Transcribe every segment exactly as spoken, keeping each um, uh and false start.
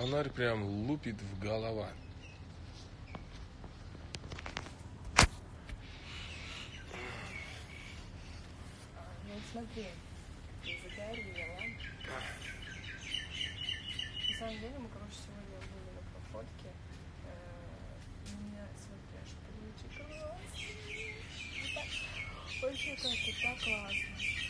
Фонарь прям лупит в голова. Ну смотри, загорела. На самом деле мы, короче, сегодня были на проходке. У меня, смотри, аж плечи классно. Вообще как-то так классно.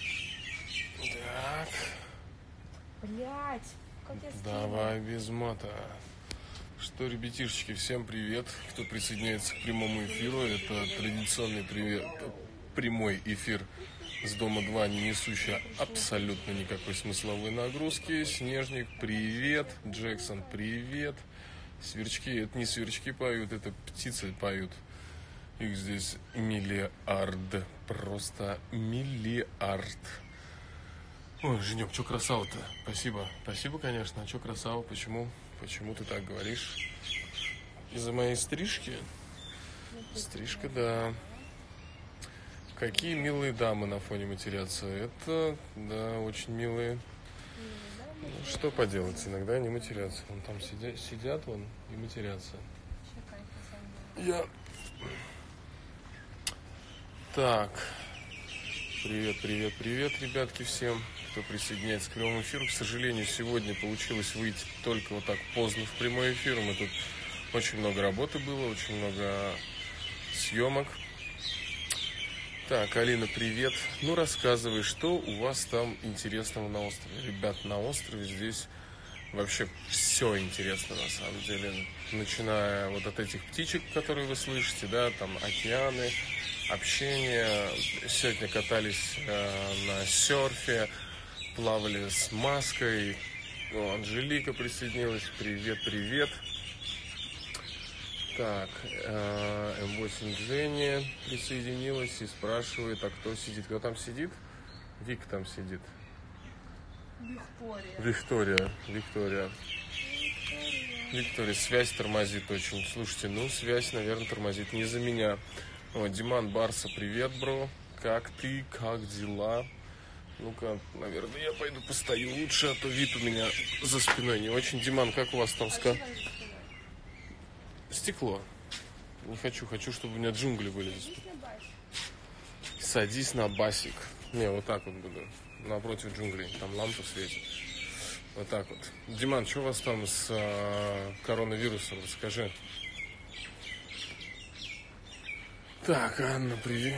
Так. Блять, как я скинула. Давай без мата. Что, ребятишечки, всем привет, кто присоединяется к прямому эфиру. Это традиционный привет, прямой эфир с Дома два, не несущий абсолютно никакой смысловой нагрузки. Снежник, привет. Джексон, привет. Сверчки, это не сверчки поют, это птицы поют. Их здесь миллиард, просто миллиард. Ой, Женек, что красава-то? Спасибо, спасибо, конечно. А что красава? Почему? Почему ты так говоришь? Из-за моей стрижки? Стрижка, да. Какие милые дамы на фоне матерятся. Это, да, очень милые. Ну, что поделать, иногда они матерятся. Вон там сидят, сидят вон и матерятся. Я... Так. Привет, привет, привет, ребятки, всем, кто присоединяется к прямому эфиру. К сожалению, сегодня получилось выйти только вот так поздно в прямой эфир. Мы тут очень много работы было, очень много съемок. Так, Алина, привет. Ну, рассказывай, что у вас там интересного на острове? Ребят, на острове здесь вообще все интересно, на самом деле. Начиная вот от этих птичек, которые вы слышите, да, там океаны, общение. Сегодня катались э, на серфе, плавали с маской. О, Анжелика присоединилась. Привет, привет. Так, э, эм восемь Дженни присоединилась и спрашивает, а кто сидит? Кто там сидит? Вик там сидит. Виктория. Виктория. Виктория. Виктория, связь тормозит очень. Слушайте, ну связь, наверное, тормозит не за меня. О, Диман Барса, привет, бро. Как ты? Как дела? Ну-ка, наверное, я пойду постою лучше, а то вид у меня за спиной не очень. Диман, как у вас там ска? Стекло. Не хочу, хочу, чтобы у меня джунгли были. Садись на басик. Не, вот так вот буду. Напротив джунглей. Там лампа светит. Вот так вот. Диман, что у вас там с а, коронавирусом? Расскажи. Так, Анна, привет.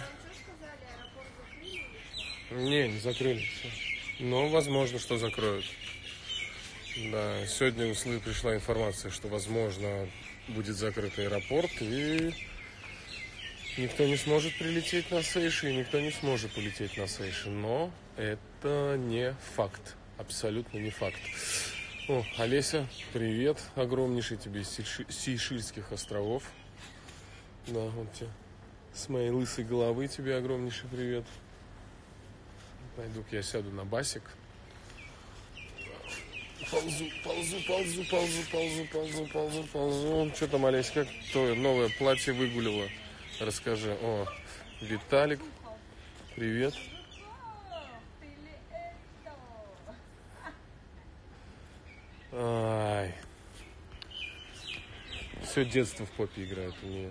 Не, не закрыли. Все. Но возможно, что закроют. Да, сегодня услы пришла информация, что, возможно, будет закрыт аэропорт, и никто не сможет прилететь на Сейши, и никто не сможет полететь на Сейши. Но это не факт. Абсолютно не факт. О, Олеся, привет. Огромнейший тебе из Сейшельских островов. Да, вот тебе. С моей лысой головы тебе огромнейший привет. Пойду-ка я сяду на басик. Ползу, ползу, ползу, ползу, ползу, ползу, ползу, ползу. Что там, Олесь, как твое новое платье выгулило? Расскажи. О, Виталик, привет. Ай. Все детство в попе играет у нее.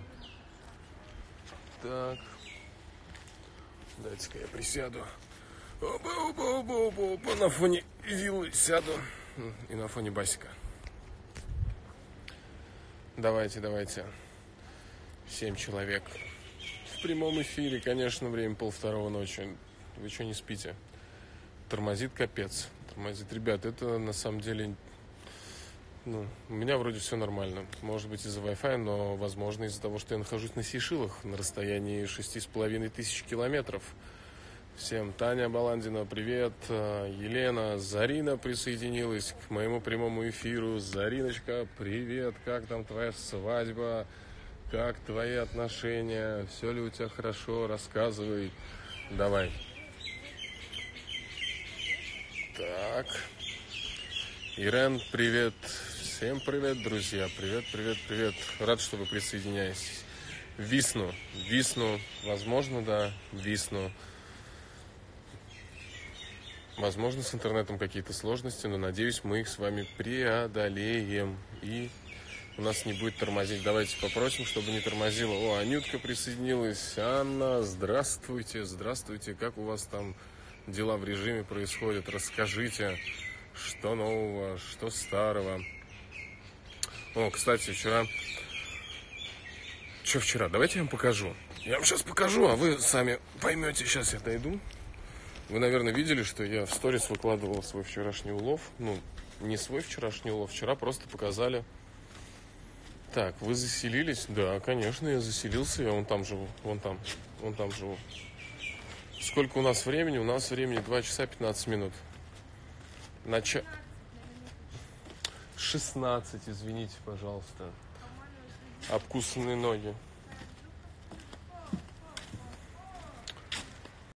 Так. Дайте-ка я присяду. Опа, опа, опа, опа, опа. На фоне виллы сяду. И на фоне басика. Давайте, давайте. Семь человек. В прямом эфире, конечно, время полвторого ночи. Вы что, не спите? Тормозит капец. Тормозит. Ребят, это на самом деле... Ну, у меня вроде все нормально. Может быть, из-за Wi-Fi, но, возможно, из-за того, что я нахожусь на Сейшелах на расстоянии шести с половиной тысяч километров. Всем Таня Баландина, привет. Елена, Зарина присоединилась к моему прямому эфиру. Зариночка, привет. Как там твоя свадьба? Как твои отношения? Все ли у тебя хорошо? Рассказывай. Давай. Так. Ирен, привет. Всем привет, друзья. Привет, привет, привет. Рад, что вы присоединяетесь. Висну. Висну. Возможно, да. Висну. Возможно, с интернетом какие-то сложности, но, надеюсь, мы их с вами преодолеем. И у нас не будет тормозить. Давайте попросим, чтобы не тормозило. О, Анютка присоединилась. Анна, здравствуйте, здравствуйте. Как у вас там дела в режиме происходят? Расскажите, что нового, что старого. О, кстати, вчера... Что вчера? Давайте я вам покажу. Я вам сейчас покажу, а вы сами поймете. Сейчас я дойду. Вы, наверное, видели, что я в сторис выкладывал свой вчерашний улов. Ну, не свой вчерашний улов. Вчера просто показали. Так, вы заселились? Да, конечно, я заселился. Я вон там живу. Вон там. Вон там живу. Сколько у нас времени? У нас времени два часа пятнадцать минут. Нача... шестнадцать, извините, пожалуйста. Обкусанные ноги.